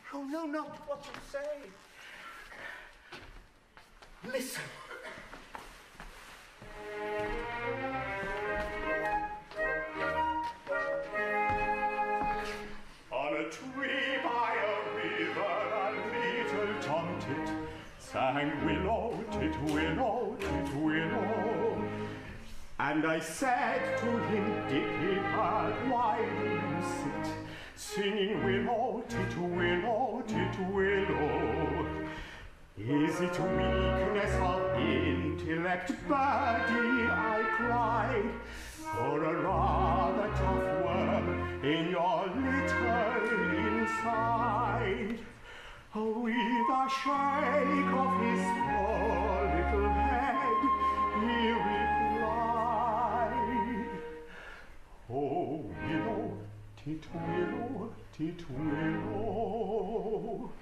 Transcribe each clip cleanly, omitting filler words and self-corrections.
Oh, no, not what you say. Listen. On a tree by a river, a little tomtit sang willow, tit willow, tit willow. And I said to him, Dickey-bird, why do you sit singing willow, tit willow, tit willow? Is it weakness of intellect, birdie, I cried, or a rather tough worm in your little inside? With a shake of his poor little head, he replied, oh, willow, tit willow, tit willow.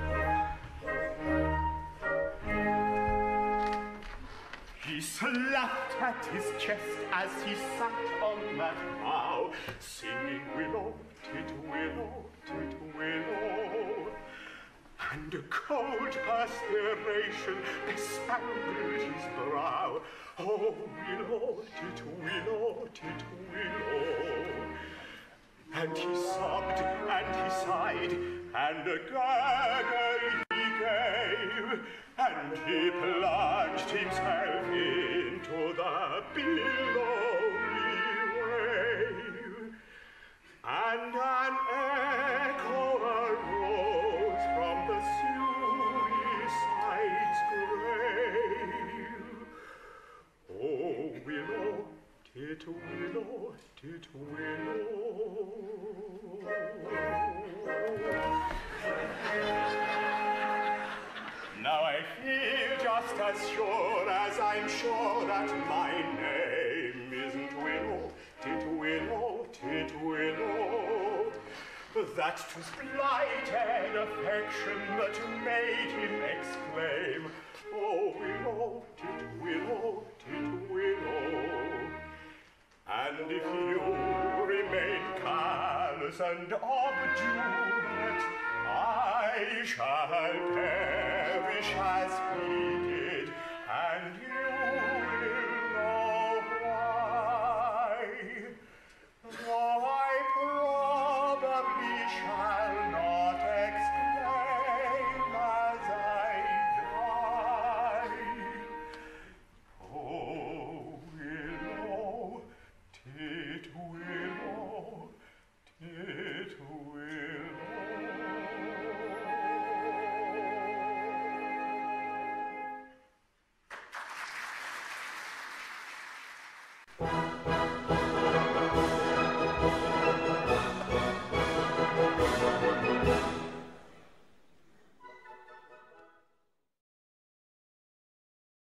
He slapped at his chest as he sat on that bough, singing willow, tit willow, tit willow. And a cold perspiration bespangled his brow. Oh, willow, tit willow, tit willow. And he sobbed and he sighed, and a gurgle he gave, and he plunged himself into the billowy wave. And an echo arose from the suicide's grave. Oh, willow, tit willow, tit willow. Now I feel just as sure as I'm sure that my name isn't Willow, tit willow, tit willow. That 'twas blighted affection that made him exclaim, oh, willow, tit willow, tit willow. And if you remain callous and obdurate, I shall perish as he did, and you